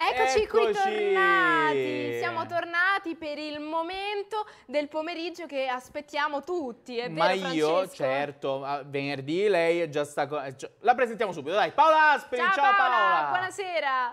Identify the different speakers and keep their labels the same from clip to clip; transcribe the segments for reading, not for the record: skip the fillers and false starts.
Speaker 1: Eccoci qui tornati, siamo
Speaker 2: Eccoci!
Speaker 1: tornati per il momento del pomeriggio che aspettiamo tutti, è
Speaker 2: Ma
Speaker 1: vero
Speaker 2: io,
Speaker 1: Francesco?
Speaker 2: certo, venerdì lei è già sta la presentiamo subito, dai. Paola Aspri,
Speaker 1: Ciao
Speaker 2: ciao
Speaker 1: Paola,
Speaker 2: Paola!
Speaker 1: buonasera!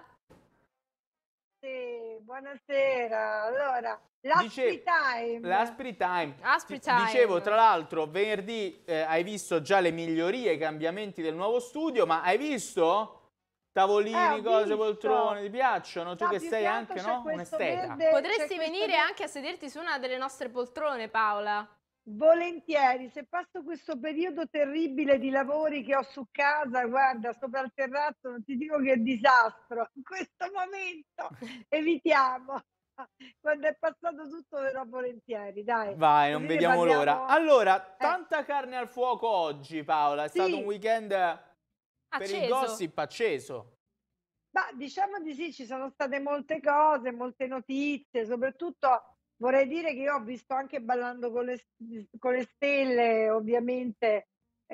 Speaker 3: Sì, buonasera. Allora, l'Aspri
Speaker 2: Dice
Speaker 3: Time.
Speaker 2: l'Aspri Time.
Speaker 1: Aspri
Speaker 2: Dicevo, tra
Speaker 1: time!
Speaker 2: l'altro, venerdì hai visto già le migliorie, i cambiamenti del nuovo studio, ma hai visto?
Speaker 3: Ho
Speaker 2: Tavolini, cose, poltrone,
Speaker 3: visto.
Speaker 2: ti piacciono? Tu
Speaker 3: No,
Speaker 2: che
Speaker 3: più
Speaker 2: sei
Speaker 3: che altro
Speaker 2: anche,
Speaker 3: c'è
Speaker 2: no? Un
Speaker 3: questo
Speaker 2: esteta.
Speaker 3: verde, c'è
Speaker 1: Potresti
Speaker 3: questo
Speaker 1: venire
Speaker 3: verde.
Speaker 1: anche a sederti su una delle nostre poltrone Paola?
Speaker 3: Volentieri, se passo questo periodo terribile di lavori che ho su casa, guarda, sopra il terrazzo, non ti dico che disastro. In questo momento evitiamo. Quando è passato tutto verrò volentieri, dai.
Speaker 2: Vai, non
Speaker 3: Così ne
Speaker 2: vediamo l'ora.
Speaker 3: parliamo.
Speaker 2: Allora,
Speaker 3: Eh,
Speaker 2: tanta carne al fuoco oggi, Paola. È stato un
Speaker 3: sì.
Speaker 2: weekend per il
Speaker 1: Acceso?
Speaker 2: gossip acceso.
Speaker 3: Ma diciamo di sì, ci sono state molte cose, molte notizie, soprattutto vorrei dire che io ho visto anche Ballando con le stelle, ovviamente,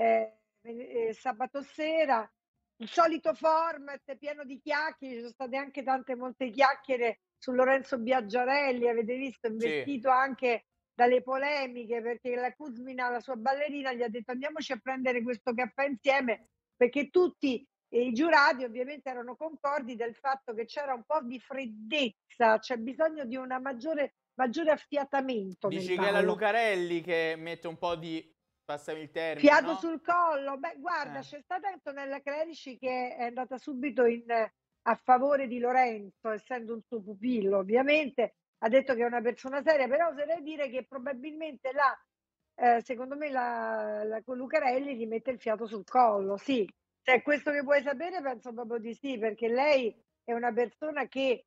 Speaker 3: sabato sera, il solito format pieno di chiacchiere, ci sono state anche tante molte chiacchiere su Lorenzo Biaggiarelli, avete visto,
Speaker 2: Sì.
Speaker 3: investito anche dalle polemiche, perché la Kuzmina, la sua ballerina, gli ha detto andiamoci a prendere questo caffè insieme, perché tutti e i giurati ovviamente erano concordi del fatto che c'era un po' di freddezza, c'è bisogno di una maggiore affiatamento nel
Speaker 2: Dici che è la
Speaker 3: ballo.
Speaker 2: Lucarelli che mette un po' di, passami il termine,
Speaker 3: Fiato
Speaker 2: no?
Speaker 3: sul collo, beh guarda,
Speaker 2: Eh.
Speaker 3: c'è stata Antonella Clerici che è andata subito a favore di Lorenzo, essendo un suo pupillo ovviamente, ha detto che è una persona seria, però oserei dire che probabilmente secondo me la Lucarelli gli mette il fiato sul collo, sì. Se è questo che vuoi sapere penso proprio di sì, perché lei è una persona che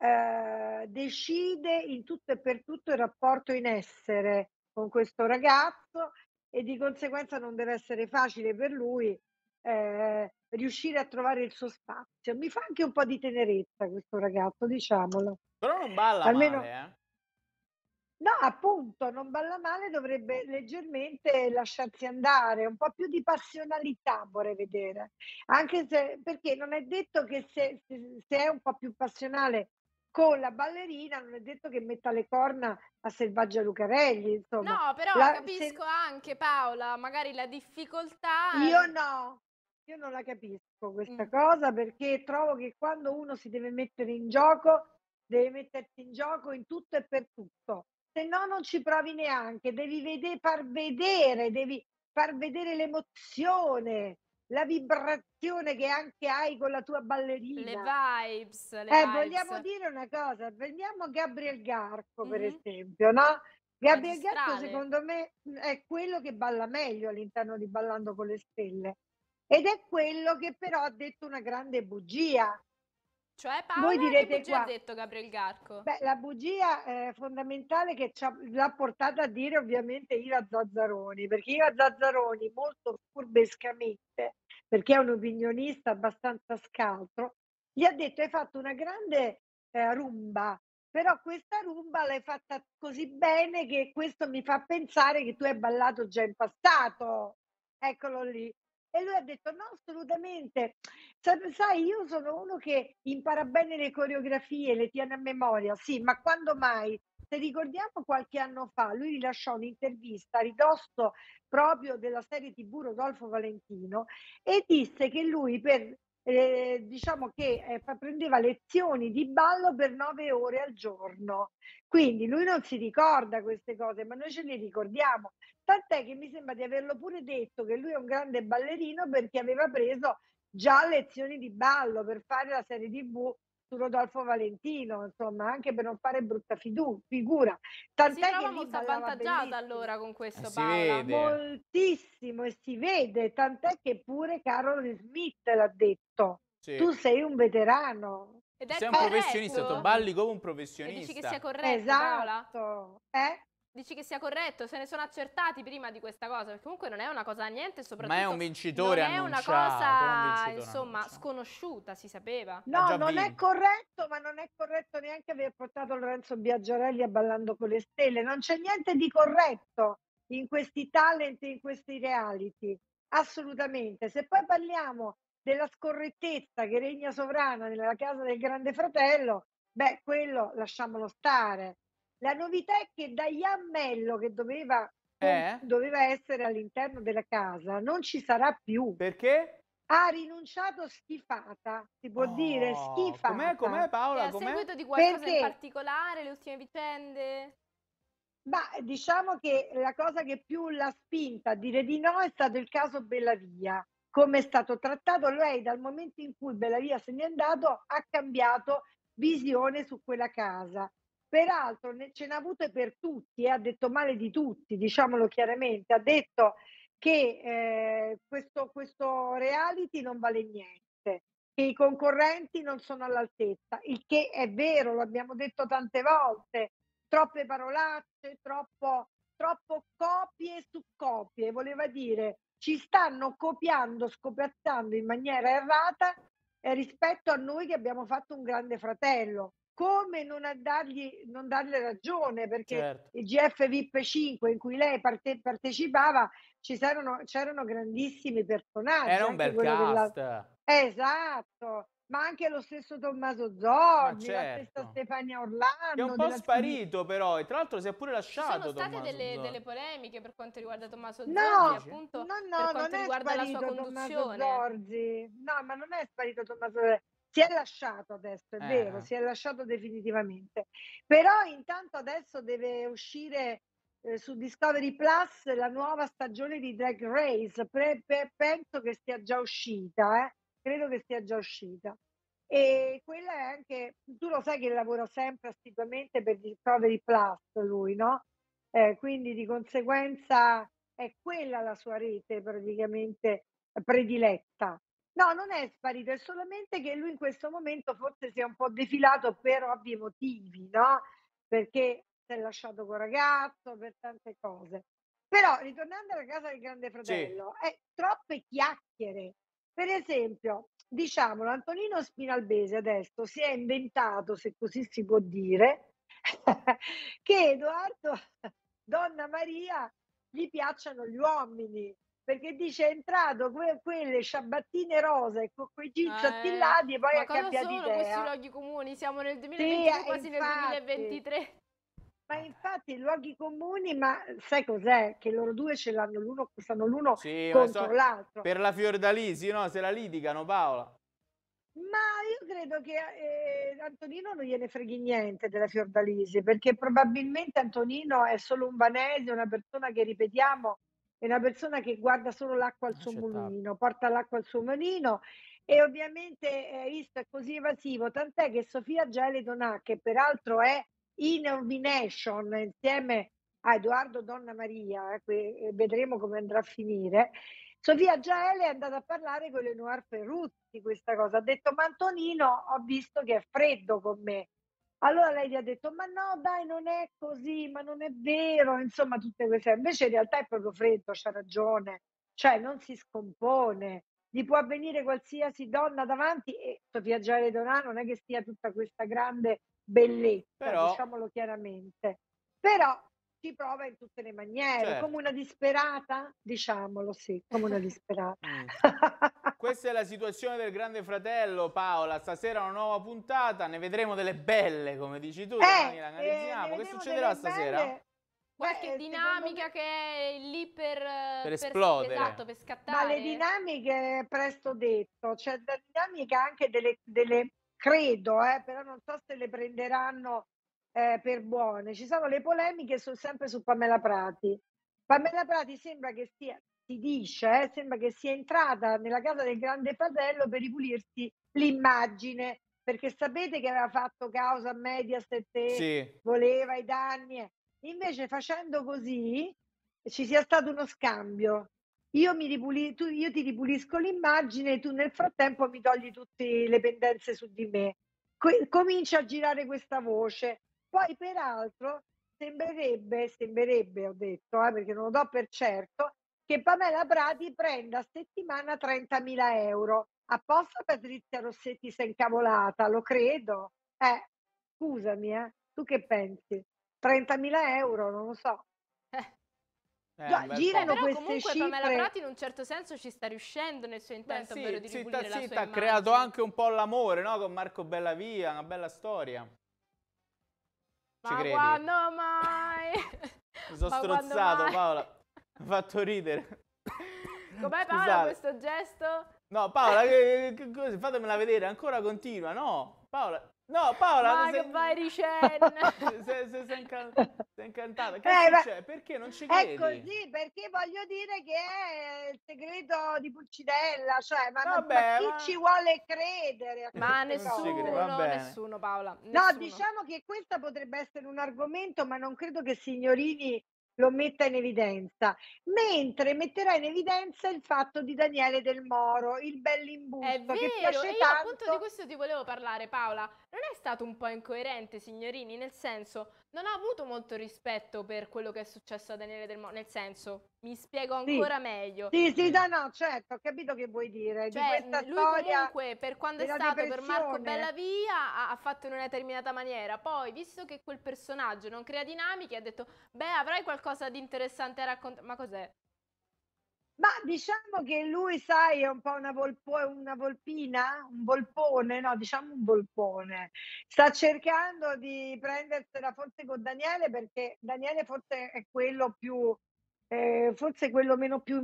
Speaker 3: decide in tutto e per tutto il rapporto in essere con questo ragazzo e di conseguenza non deve essere facile per lui riuscire a trovare il suo spazio. Mi fa anche un po' di tenerezza questo ragazzo, diciamolo.
Speaker 2: Però non balla
Speaker 3: Almeno
Speaker 2: male, eh.
Speaker 3: no, appunto, non balla male, dovrebbe leggermente lasciarsi andare, un po' più di passionalità vorrei vedere. Anche se perché non è detto che se è un po' più passionale con la ballerina, non è detto che metta le corna a Selvaggia Lucarelli, insomma.
Speaker 1: No, però
Speaker 3: La
Speaker 1: capisco
Speaker 3: se
Speaker 1: anche Paola, magari la difficoltà.
Speaker 3: Io no, io non la capisco questa
Speaker 1: Mm.
Speaker 3: cosa perché trovo che quando uno si deve mettere in gioco, deve mettersi in gioco in tutto e per tutto. Se no non ci provi neanche, devi far vedere l'emozione, la vibrazione che anche hai con la tua
Speaker 1: Le
Speaker 3: ballerina.
Speaker 1: vibes, le vibes.
Speaker 3: Vogliamo dire una cosa, prendiamo Gabriel Garco per
Speaker 1: Mhm.
Speaker 3: esempio, no, Gabriel Garco
Speaker 1: Magistrale.
Speaker 3: secondo me, è quello che balla meglio all'interno di Ballando con le stelle ed è quello che però ha detto una grande bugia.
Speaker 1: Cioè
Speaker 3: Voi
Speaker 1: Paola, che
Speaker 3: direte
Speaker 1: bugia ha
Speaker 3: qua,
Speaker 1: detto Gabriel Garco?
Speaker 3: beh, la bugia, fondamentale che l'ha portata a dire ovviamente Iva Zazzaroni, perché Iva Zazzaroni molto furbescamente, perché è un opinionista abbastanza scaltro, gli ha detto: "Hai fatto una grande, rumba, però questa rumba l'hai fatta così bene che questo mi fa pensare che tu hai ballato già in passato." Eccolo lì. E lui ha detto: "No, assolutamente. Sai, io sono uno che impara bene le coreografie, le tiene a memoria." Sì, ma quando mai? Se ricordiamo qualche anno fa, lui rilasciò un'intervista a ridosso proprio della serie TV Rodolfo Valentino e disse che lui diciamo che, prendeva lezioni di ballo per 9 ore al giorno. Quindi lui non si ricorda queste cose, ma noi ce le ricordiamo. Tant'è che mi sembra di averlo pure detto che lui è un grande ballerino perché aveva preso già lezioni di ballo per fare la serie TV su Rodolfo Valentino, insomma, anche per non fare brutta figura.
Speaker 1: Si
Speaker 3: Tant'è che
Speaker 1: trova
Speaker 3: lì
Speaker 1: molto
Speaker 3: ballava
Speaker 1: avvantaggiata
Speaker 3: bellissimo.
Speaker 1: allora con questo
Speaker 2: Si
Speaker 1: Paola.
Speaker 2: vede.
Speaker 3: Moltissimo e si vede, tant'è che pure Carol Smith l'ha detto:
Speaker 2: Sì.
Speaker 3: "Tu sei un veterano."
Speaker 1: Ed
Speaker 2: Tu
Speaker 1: è
Speaker 2: sei un professionista, tu
Speaker 1: corretto?
Speaker 2: balli come un
Speaker 1: E dici che sia
Speaker 2: professionista.
Speaker 1: corretto, Paola?
Speaker 3: Esatto.
Speaker 1: Dici che sia corretto? Se ne sono accertati prima di questa cosa? Perché comunque non è una cosa da niente e
Speaker 2: Ma è un
Speaker 1: soprattutto
Speaker 2: vincitore
Speaker 1: non è una
Speaker 2: annunciato, è un
Speaker 1: cosa,
Speaker 2: vincitore
Speaker 1: insomma,
Speaker 2: annunciato.
Speaker 1: sconosciuta, si sapeva.
Speaker 2: Ha
Speaker 3: No,
Speaker 2: già
Speaker 3: non è
Speaker 2: vinto.
Speaker 3: corretto, ma non è corretto neanche aver portato Lorenzo Biaggiarelli a Ballando con le stelle. Non c'è niente di corretto in questi talent, in questi reality, assolutamente. Se poi parliamo della scorrettezza che regna sovrana nella casa del Grande Fratello, beh, quello lasciamolo stare. La novità è che Diane Mello, che
Speaker 2: Eh?
Speaker 3: doveva essere all'interno della casa, non ci sarà più.
Speaker 2: Perché?
Speaker 3: Ha rinunciato schifata, si può dire
Speaker 2: Oh, com'è
Speaker 3: schifata,
Speaker 1: E
Speaker 2: Paola,
Speaker 1: a
Speaker 2: com'è?
Speaker 1: seguito di qualcosa in
Speaker 3: perché
Speaker 1: particolare, le ultime vicende?
Speaker 3: diciamo che la cosa che più l'ha spinta a dire di no è stato il caso Bellavia. Come è stato trattato, lei dal momento in cui Bellavia se n'è andato ha cambiato visione su quella casa. Peraltro ce n'ha avute per tutti, ha detto male di tutti, diciamolo chiaramente, ha detto che questo reality non vale niente, che i concorrenti non sono all'altezza, il che è vero, lo abbiamo detto tante volte, troppe parolacce, troppo copie su copie, voleva dire ci stanno copiando, scopiazzando in maniera errata rispetto a noi che abbiamo fatto un Grande Fratello. Come non darle ragione, perché
Speaker 2: Certo.
Speaker 3: il GF VIP 5 in cui lei partecipava c'erano grandissimi personaggi,
Speaker 2: Era un
Speaker 3: anche
Speaker 2: bel
Speaker 3: quello della...
Speaker 2: cast.
Speaker 3: Esatto, ma anche lo stesso Tommaso
Speaker 2: Ma
Speaker 3: Zorzi, la stessa
Speaker 2: certo.
Speaker 3: Stefania
Speaker 2: Che è un
Speaker 3: Orlando
Speaker 2: po'
Speaker 3: della
Speaker 2: sparito però, e tra l'altro si è pure
Speaker 1: Ci sono
Speaker 2: lasciato
Speaker 1: state
Speaker 2: Tommaso
Speaker 1: delle
Speaker 2: Zorzi.
Speaker 1: polemiche per quanto riguarda Tommaso Zorzi,
Speaker 3: No,
Speaker 2: Dici?
Speaker 1: appunto per
Speaker 3: no, non
Speaker 1: quanto
Speaker 3: è
Speaker 1: riguarda la sua
Speaker 3: sparito Tommaso
Speaker 1: conduzione.
Speaker 3: Zorzi. No, ma non è sparito Tommaso Zorzi. Si è lasciato adesso, è vero,
Speaker 2: Eh.
Speaker 3: si è lasciato definitivamente. Però intanto adesso deve uscire su Discovery Plus la nuova stagione di Drag Race. Penso che sia già uscita, credo che sia già uscita. E quella è anche, tu lo sai che lavora sempre assiduamente per Discovery Plus lui, no? Quindi di conseguenza è quella la sua rete praticamente prediletta. No, non è sparito, è solamente che lui in questo momento forse si è un po' defilato per ovvi motivi, no, perché si è lasciato col ragazzo, per tante cose. Però ritornando alla casa del Grande
Speaker 2: Sì.
Speaker 3: Fratello, troppe chiacchiere. Per esempio, diciamolo, Antonino Spinalbese adesso si è inventato, se così si può dire, che Edoardo Donna Maria gli piacciono gli uomini, perché dice è entrato quelle ciabattine rosa e con quei jeans attillati e poi
Speaker 1: Ma
Speaker 3: ha
Speaker 1: cosa
Speaker 3: cambiato
Speaker 1: sono questi
Speaker 3: idea.
Speaker 1: luoghi comuni? Siamo nel
Speaker 3: Sì,
Speaker 1: 2022, quasi nel
Speaker 3: infatti.
Speaker 1: 2023.
Speaker 3: Ma infatti luoghi comuni, ma sai cos'è? Che loro due ce l'hanno stanno l'uno
Speaker 2: Sì, ma
Speaker 3: contro l'altro.
Speaker 2: per la Fiordalisi, no? Se la litigano, Paola.
Speaker 3: Ma io credo che Antonino non gliene freghi niente della Fiordalisi, perché probabilmente Antonino è solo un vanese, una persona che ripetiamo, è una persona che guarda solo l'acqua al suo
Speaker 2: Accettabile.
Speaker 3: mulino, porta l'acqua al suo mulino e ovviamente visto è così evasivo, tant'è che Sofia Geledonà, che peraltro è in nomination insieme a Edoardo Donna Maria, vedremo come andrà a finire. Sofia Giaele è andata a parlare con Lenoir Ferrucci di questa cosa. Ha detto: Ma Antonino, ho visto che è freddo con me. Allora lei gli ha detto: Ma no, dai, non è così, ma non è vero. Insomma, tutte queste. Invece in realtà è proprio freddo, c'ha ragione. Cioè, non si scompone. Gli può avvenire qualsiasi donna davanti e Sofia Giaele Donà non è che sia tutta questa grande bellezza,
Speaker 2: Però,
Speaker 3: diciamolo chiaramente. Però ci prova in tutte le maniere, come
Speaker 2: certo.
Speaker 3: una disperata? Diciamolo, sì, come una disperata.
Speaker 2: Mm. Questa è la situazione del Grande Fratello, Paola. Stasera una nuova puntata, ne vedremo delle belle, come dici tu, domani la
Speaker 3: Ne
Speaker 2: analizziamo. Che
Speaker 3: vedremo
Speaker 2: succederà
Speaker 3: delle
Speaker 2: stasera?
Speaker 3: belle.
Speaker 1: Qualche
Speaker 3: Secondo me
Speaker 1: dinamica che è lì
Speaker 2: Per
Speaker 1: esatto,
Speaker 2: esplodere.
Speaker 1: per
Speaker 3: ma le
Speaker 1: scattare?
Speaker 3: dinamiche è presto detto, c'è da dinamica anche delle credo, però non so se le prenderanno, per buone. Ci sono le polemiche sempre su Pamela Prati. Pamela Prati sembra che sia si dice, sembra che sia entrata nella casa del Grande Fratello per ripulirsi l'immagine, perché sapete che aveva fatto causa a Mediaset e
Speaker 2: Sì.
Speaker 3: voleva i danni invece facendo così ci sia stato uno scambio. Io ti ripulisco l'immagine, tu nel frattempo mi togli tutte le pendenze su di me. Comincia a girare questa voce. Poi peraltro sembrerebbe, ho detto, perché non lo do per certo, che Pamela Prati prenda a settimana 30.000 euro. Apposta Patrizia Rossetti si è incavolata, lo credo. Scusami, tu che pensi? 30.000 euro, non lo so.
Speaker 2: un bel
Speaker 3: girano
Speaker 2: po'.
Speaker 1: Però
Speaker 3: queste
Speaker 1: comunque Pamela
Speaker 3: cifre.
Speaker 1: Prati in un certo senso ci sta riuscendo nel suo
Speaker 2: Beh,
Speaker 1: intento, ovvero di
Speaker 2: sì,
Speaker 1: ripulire la sua
Speaker 2: zitta, ha
Speaker 1: immagine.
Speaker 2: creato anche un po' l'amore, no? Con Marco Bellavia, una bella storia. Ci
Speaker 1: Ma
Speaker 2: credi?
Speaker 1: quando mai?
Speaker 2: Mi sono
Speaker 1: Ma quando
Speaker 2: strozzato,
Speaker 1: mai?
Speaker 2: Paola. Mi ha fatto ridere.
Speaker 1: Com'è Paola
Speaker 2: Scusate.
Speaker 1: questo gesto?
Speaker 2: No, Paola, così, fatemela vedere, ancora continua, no? Paola, no, Paola,
Speaker 1: Ma che vai Ricen?
Speaker 2: sei incantata. Che
Speaker 3: Ma
Speaker 2: succede? Perché non ci
Speaker 3: è
Speaker 2: credi?
Speaker 3: così, perché voglio dire che è il segreto di Pulcinella, cioè, ma
Speaker 2: Vabbè,
Speaker 3: chi ci vuole credere a
Speaker 1: Ma
Speaker 3: queste
Speaker 2: Non ci credo, va
Speaker 1: nessuno,
Speaker 2: bene.
Speaker 1: nessuno Paola,
Speaker 3: No,
Speaker 1: nessuno.
Speaker 3: diciamo che questo potrebbe essere un argomento, ma non credo che Signorini lo metta in evidenza, mentre metterà in evidenza il fatto di Daniele Del Moro, il
Speaker 1: È
Speaker 3: bell'imbusto che
Speaker 1: vero, e
Speaker 3: piace
Speaker 1: io appunto di
Speaker 3: tanto.
Speaker 1: questo ti volevo parlare, Paola. Non è stato un po' incoerente, signorini? Nel senso, non ha avuto molto rispetto per quello che è successo a Daniele Del Moro. Nel senso, mi spiego
Speaker 3: Sì,
Speaker 1: ancora meglio.
Speaker 3: sì, no, no, certo, ho capito che vuoi dire, di
Speaker 1: Cioè,
Speaker 3: questa
Speaker 1: lui
Speaker 3: storia
Speaker 1: comunque, per quando è
Speaker 3: della
Speaker 1: stato per Marco
Speaker 3: depressione.
Speaker 1: Bellavia, ha fatto in una determinata maniera. Poi, visto che quel personaggio non crea dinamiche, ha detto, beh, avrai qualcosa di interessante a raccontare. Ma cos'è?
Speaker 3: Ma diciamo che lui, sai, è un po' una volpina? Un volpone? No, diciamo un volpone. Sta cercando di prendersela forse con Daniele, perché Daniele forse è quello più forse quello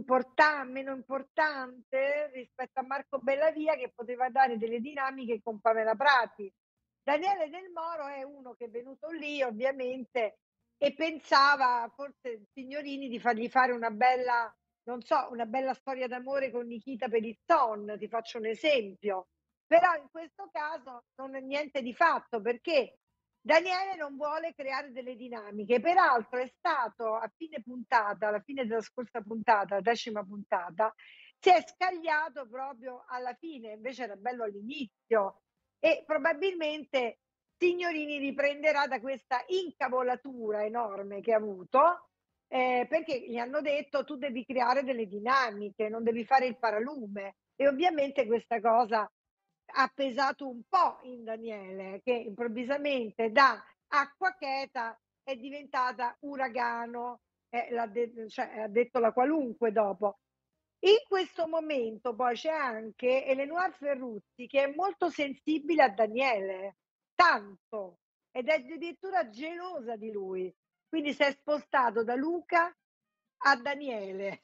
Speaker 3: meno importante rispetto a Marco Bellavia, che poteva dare delle dinamiche con Pamela Prati. Daniele Del Moro è uno che è venuto lì ovviamente e pensava, forse Signorini, di fargli fare una bella, non so, una bella storia d'amore con Nikita Pellizzon, ti faccio un esempio. Però in questo caso non è niente di fatto, perché Daniele non vuole creare delle dinamiche. Peraltro è stato a fine puntata, alla fine della scorsa puntata, 10ª puntata, si è scagliato proprio alla fine, invece era bello all'inizio, e probabilmente Signorini riprenderà da questa incavolatura enorme che ha avuto, perché gli hanno detto: tu devi creare delle dinamiche, non devi fare il paralume. E ovviamente questa cosa ha pesato un po' in Daniele, che improvvisamente da acqua cheta è diventata uragano, cioè, ha detto la qualunque dopo. In questo momento poi c'è anche Eleonora Ferruzzi, che è molto sensibile a Daniele, tanto, ed è addirittura gelosa di lui. Quindi si è spostato da Luca a Daniele.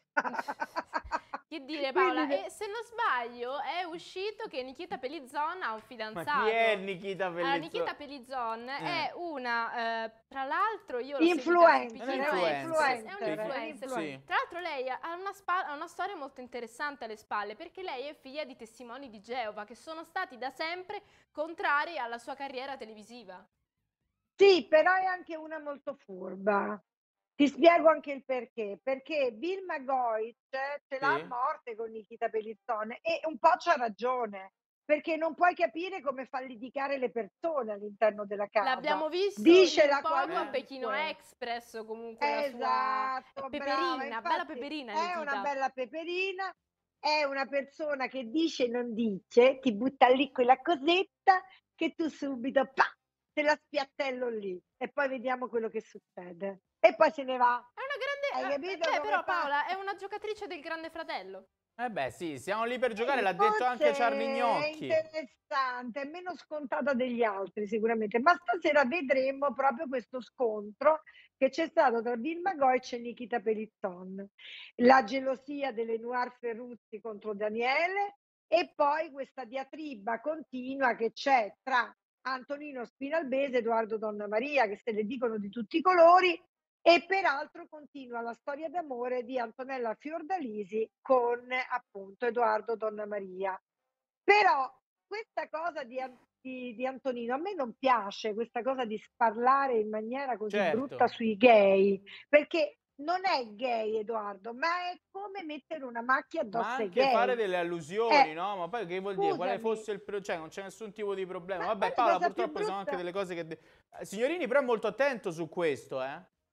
Speaker 1: Che dire Paola,
Speaker 3: Quindi
Speaker 1: e se non sbaglio è uscito che Nikita Pellizzon ha un
Speaker 2: Ma chi è
Speaker 1: fidanzato.
Speaker 2: Nikita
Speaker 1: Allora,
Speaker 2: Pellizzoni?
Speaker 1: Nikita Pellizzon è una, tra l'altro io l'ho seguita su
Speaker 3: influencer,
Speaker 2: Un
Speaker 1: Pechino
Speaker 3: è un
Speaker 1: Express,
Speaker 2: influencer.
Speaker 1: è
Speaker 3: influencer, è un
Speaker 1: un'influencer.
Speaker 3: influencer.
Speaker 2: Sì.
Speaker 1: Tra l'altro lei ha una storia molto interessante alle spalle, perché lei è figlia di testimoni di Geova che sono stati da sempre contrari alla sua carriera televisiva.
Speaker 3: Sì, però è anche una molto furba. Ti spiego anche il perché. Perché Vilma Goit ce l'ha a
Speaker 2: Sì?
Speaker 3: morte con Nikita Pellizzone e un po' c'ha ragione, perché non puoi capire come fa litigare le persone all'interno della casa.
Speaker 1: L'abbiamo visto in
Speaker 3: Dicela
Speaker 1: poco a Pechino
Speaker 3: qualunque.
Speaker 1: Express, comunque la sua
Speaker 3: Esatto, brava.
Speaker 1: peperina, bella
Speaker 3: Infatti
Speaker 1: peperina
Speaker 3: è una
Speaker 1: Nikita.
Speaker 3: bella peperina, è una persona che dice e non dice, ti butta lì quella cosetta che tu subito te la spiattello lì e poi vediamo quello che succede. E poi se ne va.
Speaker 1: È una
Speaker 3: Hai
Speaker 1: grande...
Speaker 3: capito
Speaker 1: beh,
Speaker 3: come
Speaker 1: però
Speaker 3: fa?
Speaker 1: Paola è una giocatrice del Grande Fratello.
Speaker 2: Eh beh, sì, siamo lì per giocare,
Speaker 3: Sì,
Speaker 2: l'ha detto
Speaker 3: forse
Speaker 2: anche Charlie
Speaker 3: è
Speaker 2: Gnocchi.
Speaker 3: interessante, è meno scontata degli altri sicuramente, ma stasera vedremo proprio questo scontro che c'è stato tra Vilma Goic e Nikita Pellizzon. La gelosia delle Noir Ferruzzi contro Daniele e poi questa diatriba continua che c'è tra Antonino Spinalbese e Edoardo Donnamaria, che se ne dicono di tutti i colori, e peraltro continua la storia d'amore di Antonella Fiordalisi con appunto Edoardo Donnamaria. Però questa cosa di Antonino a me non piace, questa cosa di sparlare in maniera così brutta
Speaker 2: Certo,
Speaker 3: sui gay, perché non è gay Edoardo, ma è come mettere una macchia
Speaker 2: ma
Speaker 3: addosso ai
Speaker 2: anche fare
Speaker 3: gay.
Speaker 2: delle allusioni, no? Ma poi che vuol dire? Quale
Speaker 3: Scusami,
Speaker 2: fosse il cioè non c'è nessun tipo di problema.
Speaker 3: ma
Speaker 2: Vabbè,
Speaker 3: poi la
Speaker 2: Paola,
Speaker 3: cosa più
Speaker 2: purtroppo ci sono anche
Speaker 3: brutta.
Speaker 2: delle cose che... Signorini però è molto attento su questo, eh?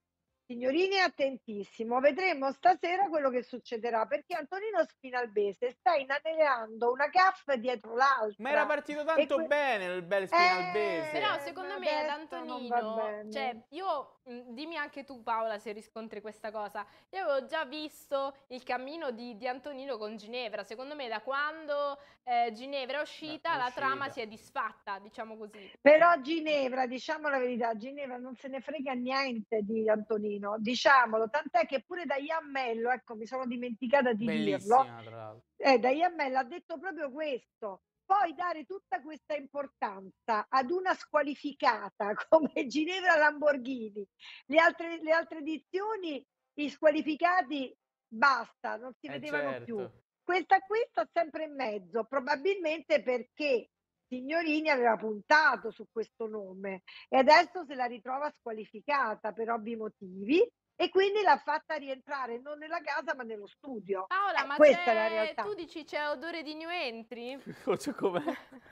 Speaker 3: Signorini è attentissimo, vedremo stasera quello che succederà, perché Antonino Spinalbese sta inanellando una gaffe dietro
Speaker 2: Ma era
Speaker 3: l'altra
Speaker 2: partito
Speaker 3: e
Speaker 2: tanto bene il bel
Speaker 1: Però
Speaker 2: Spinalbese.
Speaker 1: secondo
Speaker 3: ma
Speaker 1: me ad
Speaker 3: adesso non va
Speaker 1: Antonino, cioè
Speaker 3: bene.
Speaker 1: io, dimmi anche tu Paola se riscontri questa cosa, io avevo già visto il cammino di Antonino con Ginevra, secondo me da quando Ginevra è uscita
Speaker 2: È
Speaker 1: la trama
Speaker 2: uscita.
Speaker 1: si è disfatta, diciamo così.
Speaker 3: Però Ginevra, diciamo la verità, Ginevra non se ne frega niente di Antonino, diciamolo, tant'è che pure da Iammello, ecco, mi sono dimenticata di dirlo,
Speaker 2: Bellissima, tra l'altro.
Speaker 3: da Iammello ha detto proprio questo. Poi dare tutta questa importanza ad una squalificata come Ginevra Lamborghini, le altre edizioni, i squalificati basta, non si vedevano più.
Speaker 2: Certo.
Speaker 3: Questa qui sta sempre in mezzo, probabilmente perché Signorini aveva puntato su questo nome e adesso se la ritrova squalificata per ovvi motivi e quindi l'ha fatta rientrare non nella casa ma nello studio.
Speaker 1: Paola, ma
Speaker 3: Questa è la realtà.
Speaker 1: tu dici c'è odore di new entry?
Speaker 2: Cioè, com'è?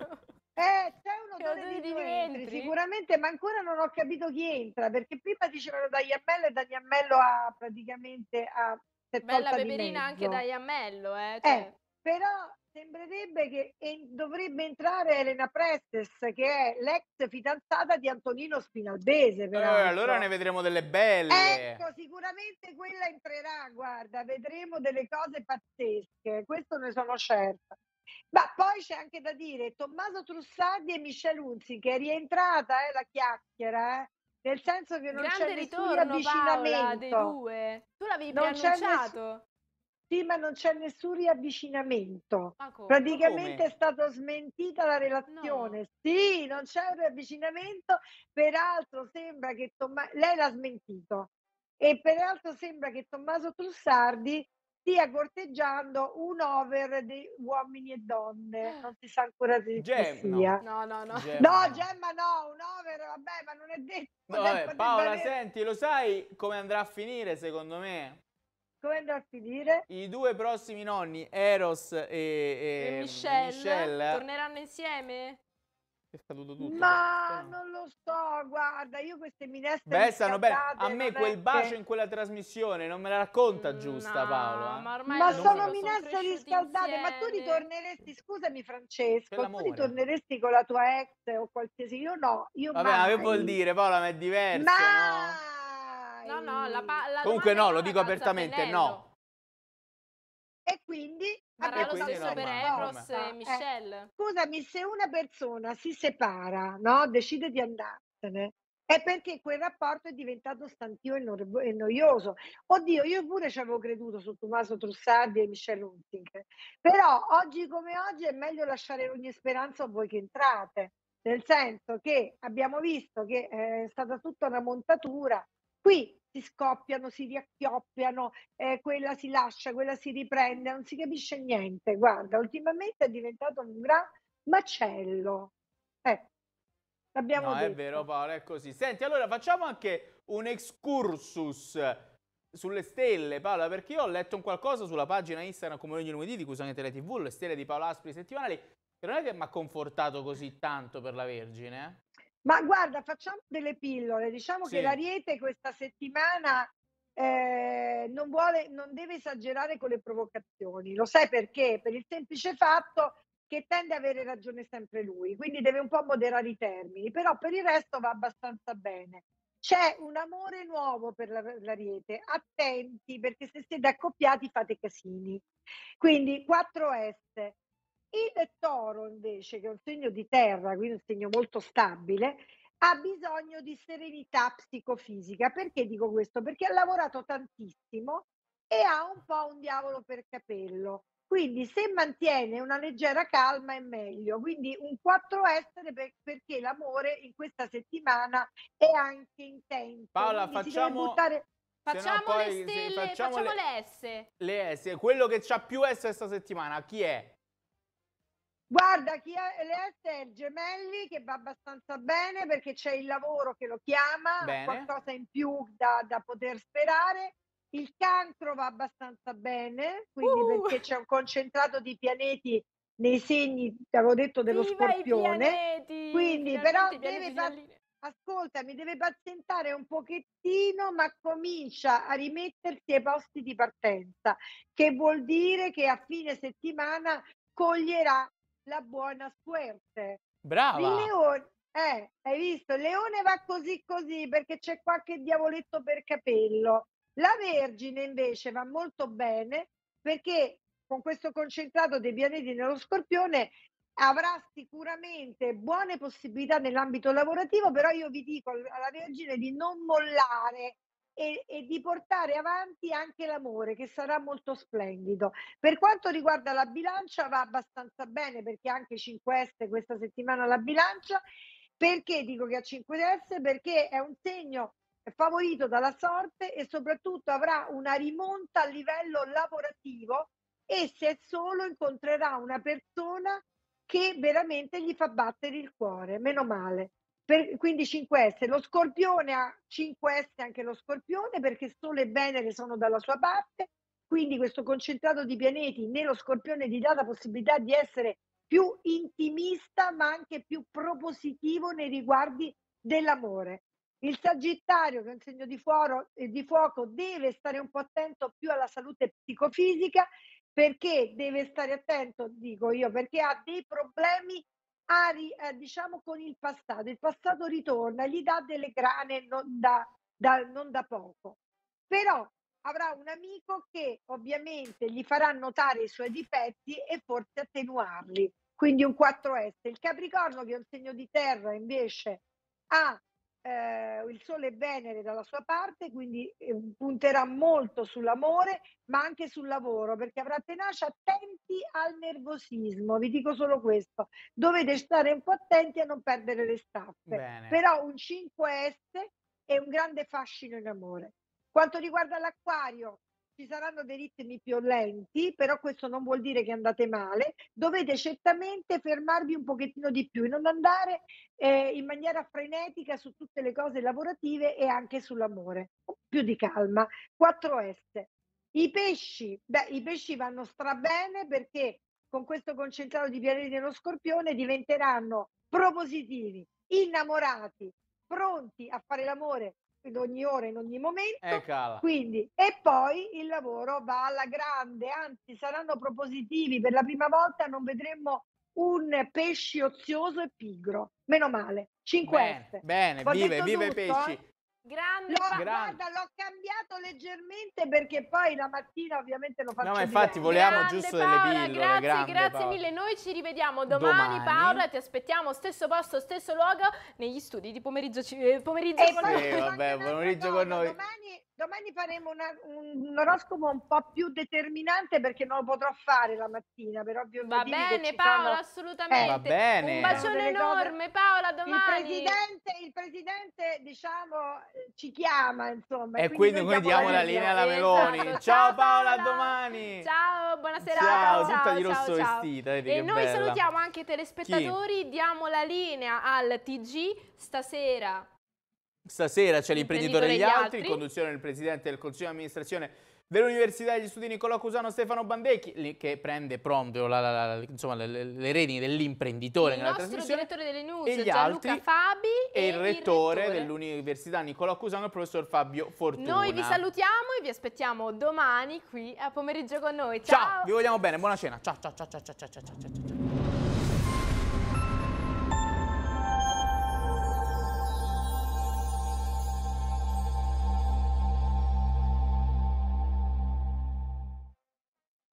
Speaker 3: C'è un
Speaker 1: C'è
Speaker 3: odore
Speaker 1: odore
Speaker 3: di
Speaker 1: di
Speaker 3: new
Speaker 1: new
Speaker 3: entry
Speaker 1: entry?
Speaker 3: sicuramente, ma ancora non ho capito chi entra, perché prima dicevano Dagliamello e Dagliamello ha praticamente si è
Speaker 1: Bella
Speaker 3: tolta di
Speaker 1: peperina anche da
Speaker 3: mezzo.
Speaker 1: Iammello,
Speaker 3: Eh,
Speaker 1: cioè.
Speaker 3: però sembrerebbe che dovrebbe entrare Elena Prestes, che è l'ex fidanzata di Antonino Spinalbese,
Speaker 2: Allora ne
Speaker 3: peraltro.
Speaker 2: vedremo delle belle.
Speaker 3: Ecco, sicuramente quella entrerà, guarda, vedremo delle cose pazzesche, questo ne sono certa. Ma poi c'è anche da dire, Tommaso Trussardi e Michelle Hunzi, che è rientrata, la chiacchiera, nel senso che non c'è
Speaker 1: Grande
Speaker 3: nessun
Speaker 1: ritorno Paola dei
Speaker 3: riavvicinamento.
Speaker 1: due. Tu l'avevi
Speaker 3: Non c'è nessun
Speaker 1: preannunciato.
Speaker 3: Sì, ma non c'è nessun riavvicinamento.
Speaker 1: Ma come?
Speaker 2: Ma
Speaker 3: Praticamente è
Speaker 2: come?
Speaker 3: stato smentita la
Speaker 1: No.
Speaker 3: relazione. Sì, non c'è un riavvicinamento, peraltro sembra che lei l'ha smentito e peraltro sembra che Tommaso Trussardi stia corteggiando un over di uomini e donne, non si sa ancora chi
Speaker 2: No.
Speaker 3: sia.
Speaker 1: No, no, no.
Speaker 2: Gemma
Speaker 3: No,
Speaker 2: no.
Speaker 3: Gemma no, un over, vabbè, ma non è detto,
Speaker 2: No, vabbè,
Speaker 3: potrebbe
Speaker 2: Paola,
Speaker 3: avere.
Speaker 2: senti, lo sai come andrà a finire secondo me?
Speaker 3: Come andrà a finire?
Speaker 2: I due prossimi nonni, Eros
Speaker 1: E
Speaker 2: e
Speaker 1: Michelle?
Speaker 2: Michelle,
Speaker 1: Torneranno insieme?
Speaker 2: è scaduto tutto,
Speaker 3: Ma
Speaker 2: no.
Speaker 3: non lo so, guarda, io queste minestre
Speaker 2: Beh, stanno bene. A
Speaker 3: riscaldate
Speaker 2: me
Speaker 3: non è
Speaker 2: quel bacio
Speaker 3: che.
Speaker 2: in quella trasmissione non me la racconta giusta, Paolo,
Speaker 1: No, ma ormai
Speaker 3: Ma
Speaker 2: Non me
Speaker 3: sono
Speaker 2: la...
Speaker 3: minestre
Speaker 1: cresciuti
Speaker 3: riscaldate, ma tu
Speaker 1: insieme.
Speaker 3: ritorneresti, scusami
Speaker 2: Per
Speaker 3: Francesco, tu
Speaker 2: l'amore.
Speaker 3: ritorneresti con la tua ex o qualsiasi, io no, io
Speaker 2: Vabbè, ma che vuol
Speaker 3: mai,
Speaker 2: dire, Paola, ma è diverso, no?
Speaker 1: No, no,
Speaker 3: mai.
Speaker 1: la
Speaker 2: Comunque
Speaker 1: domanda in
Speaker 2: no, lo
Speaker 1: realtà
Speaker 2: dico
Speaker 1: calza a
Speaker 2: apertamente,
Speaker 1: pennello.
Speaker 2: no.
Speaker 3: E quindi
Speaker 1: Varrà
Speaker 2: E
Speaker 1: lo
Speaker 3: abbiamo
Speaker 2: quindi
Speaker 3: detto
Speaker 1: stesso
Speaker 2: no,
Speaker 1: per
Speaker 3: che
Speaker 2: ma come?
Speaker 1: Eros e
Speaker 3: cosa?
Speaker 1: Michelle.
Speaker 3: Scusami, se una persona si separa, no, decide di andarsene, è perché quel rapporto è diventato stantio e noioso. Oddio, io pure ci avevo creduto su Tommaso Trussardi e Michelle Hunziker, però oggi come oggi è meglio lasciare ogni speranza a voi che entrate, nel senso che abbiamo visto che è stata tutta una montatura, qui si scoppiano, si riacchioppiano, quella si lascia, quella si riprende, non si capisce niente. Guarda, ultimamente è diventato un gran macello. L'abbiamo
Speaker 2: No, è vero,
Speaker 3: detto.
Speaker 2: Paolo, è così. Senti, allora facciamo anche un excursus sulle stelle, Paola, perché io ho letto un qualcosa sulla pagina Instagram come ogni lunedì di cui sono in Tele TV, le stelle di Paolo Aspri settimanali, che non è che mi ha confortato così tanto per la Vergine.
Speaker 3: Ma guarda, facciamo delle pillole. Diciamo che
Speaker 2: Sì.
Speaker 3: l'Ariete questa settimana non deve esagerare con le provocazioni. Lo sai perché? Per il semplice fatto che tende a avere ragione sempre lui, quindi deve un po' moderare i termini, però per il resto va abbastanza bene. C'è un amore nuovo per l'Ariete, attenti perché se siete accoppiati fate casini. Quindi 4S. Il Toro invece, che è un segno di terra, quindi un segno molto stabile, ha bisogno di serenità psicofisica. Perché dico questo? Perché ha lavorato tantissimo e ha un po' un diavolo per capello. Quindi se mantiene una leggera calma è meglio. Quindi un 4 essere perché l'amore in questa settimana è anche intenso.
Speaker 2: Paola,
Speaker 3: Quindi si deve buttare.
Speaker 2: se no
Speaker 1: Facciamo le
Speaker 2: poi
Speaker 1: stelle,
Speaker 2: facciamo
Speaker 1: facciamo le S.
Speaker 2: le S. Quello che c'ha più S questa settimana, chi è?
Speaker 3: Guarda, chi ha le S è il Gemelli che va abbastanza bene perché c'è il lavoro che lo chiama, ha
Speaker 2: Bene.
Speaker 3: qualcosa in più da poter sperare. Il Cancro va abbastanza bene, quindi perché c'è un concentrato di pianeti nei segni, te avevo detto, dello
Speaker 1: Viva i
Speaker 3: Scorpione.
Speaker 1: pianeti!
Speaker 3: Quindi però
Speaker 1: Finalmente i pianeti si allineano.
Speaker 3: ascoltami, deve pazientare un pochettino, ma comincia a rimettersi ai posti di partenza, che vuol dire che a fine settimana coglierà la buona suerte. Il
Speaker 2: Brava!
Speaker 3: leone, hai visto? Il leone va così così perché c'è qualche diavoletto per capello. La Vergine invece va molto bene perché con questo concentrato dei pianeti nello Scorpione avrà sicuramente buone possibilità nell'ambito lavorativo, però io vi dico alla Vergine di non mollare e di portare avanti anche l'amore, che sarà molto splendido. Per quanto riguarda la bilancia va abbastanza bene, perché anche 5S questa settimana la bilancia. Perché dico che ha 5S? Perché è un segno favorito dalla sorte e soprattutto avrà una rimonta a livello lavorativo e se è solo incontrerà una persona che veramente gli fa battere il cuore, meno male. Quindi 5S, lo Scorpione ha 5S anche lo Scorpione perché Sole e Venere sono dalla sua parte, quindi questo concentrato di pianeti nello Scorpione gli dà la possibilità di essere più intimista ma anche più propositivo nei riguardi dell'amore. Il Sagittario, che è un segno di fuoco, deve stare un po' attento più alla salute psicofisica perché deve stare attento, dico io, perché ha dei problemi diciamo con il passato. Il passato ritorna, gli dà delle grane non da poco. Però avrà un amico che ovviamente gli farà notare i suoi difetti e forse attenuarli, quindi un 4S. Il Capricorno, che è un segno di terra, invece ha il Sole e Venere dalla sua parte, quindi punterà molto sull'amore, ma anche sul lavoro, perché avrà tenacia. Attenti al nervosismo, vi dico solo questo. Dovete stare un po' attenti a non perdere le staffe.
Speaker 2: Bene.
Speaker 3: Però un 5S è un grande fascino in amore. Quanto riguarda l'Acquario, ci saranno dei ritmi più lenti, però questo non vuol dire che andate male. Dovete certamente fermarvi un pochettino di più e non andare in maniera frenetica su tutte le cose lavorative e anche sull'amore. Più di calma. 4S. I pesci vanno strabene perché con questo concentrato di pianeti nello Scorpione diventeranno propositivi, innamorati, pronti a fare l'amore in ogni ora, in ogni momento.
Speaker 2: Eccola.
Speaker 3: Quindi, e poi il lavoro va alla grande, anzi saranno propositivi. Per la prima volta non vedremo un pesci ozioso e pigro. Meno male. 5S.
Speaker 2: Bene,
Speaker 3: Ho
Speaker 2: vive
Speaker 3: detto
Speaker 2: i
Speaker 3: tutto,
Speaker 2: pesci.
Speaker 1: Grande
Speaker 3: Guarda, l'ho cambiato leggermente perché poi la mattina ovviamente lo faccio
Speaker 2: No, ma infatti
Speaker 3: diverso.
Speaker 2: volevamo
Speaker 1: Grande
Speaker 2: giusto
Speaker 1: Paola,
Speaker 2: delle pillole.
Speaker 1: grazie,
Speaker 2: Grande
Speaker 1: grazie
Speaker 2: Paola.
Speaker 1: mille. Noi ci rivediamo domani, Paola, ti aspettiamo stesso posto, stesso luogo negli studi di pomeriggio, pomeriggio
Speaker 3: E
Speaker 1: con
Speaker 3: poi
Speaker 1: noi.
Speaker 3: aggiungo
Speaker 2: vabbè,
Speaker 3: anche un'altra
Speaker 2: pomeriggio con
Speaker 3: cosa,
Speaker 2: noi.
Speaker 3: domani faremo un oroscopo un po' più determinante perché non lo potrò fare la mattina per ovvi
Speaker 1: Va
Speaker 3: motivi che
Speaker 1: bene
Speaker 3: ci
Speaker 1: Paola,
Speaker 3: sono.
Speaker 1: assolutamente.
Speaker 2: Va bene.
Speaker 1: Un
Speaker 3: Ci sono
Speaker 1: bacione
Speaker 3: delle cose.
Speaker 1: enorme Paola,
Speaker 3: Il
Speaker 1: domani.
Speaker 3: presidente, diciamo, ci chiama, insomma,
Speaker 2: E
Speaker 3: quindi
Speaker 2: quindi
Speaker 3: noi
Speaker 2: noi diamo la linea alla Meloni.
Speaker 1: Esatto.
Speaker 2: Ciao Paola, a domani.
Speaker 1: Ciao, buona serata.
Speaker 2: Ciao, tutta
Speaker 1: ciao,
Speaker 2: di rosso
Speaker 1: ciao.
Speaker 2: vestita, vedi
Speaker 1: E
Speaker 2: che
Speaker 1: noi
Speaker 2: bella.
Speaker 1: salutiamo anche i telespettatori, diamo la linea al TG stasera.
Speaker 2: Stasera c'è l'imprenditore e gli altri, in
Speaker 1: altri.
Speaker 2: conduzione del presidente del Consiglio di amministrazione dell'Università degli Studi Niccolò Cusano Stefano Bandecchi, che prende proprio insomma, le redini dell'imprenditore
Speaker 1: Il
Speaker 2: nella
Speaker 1: nostro
Speaker 2: trasmissione.
Speaker 1: direttore delle news,
Speaker 2: E gli
Speaker 1: Gianluca
Speaker 2: altri,
Speaker 1: Fabi,
Speaker 2: e il rettore dell'Università Niccolò Cusano, il professor Fabio Fortuna.
Speaker 1: Noi vi salutiamo e vi aspettiamo domani qui a pomeriggio con noi.
Speaker 2: Ciao, vi vogliamo bene, buona cena. Ciao, ciao, ciao, ciao, ciao, ciao, ciao, ciao, ciao.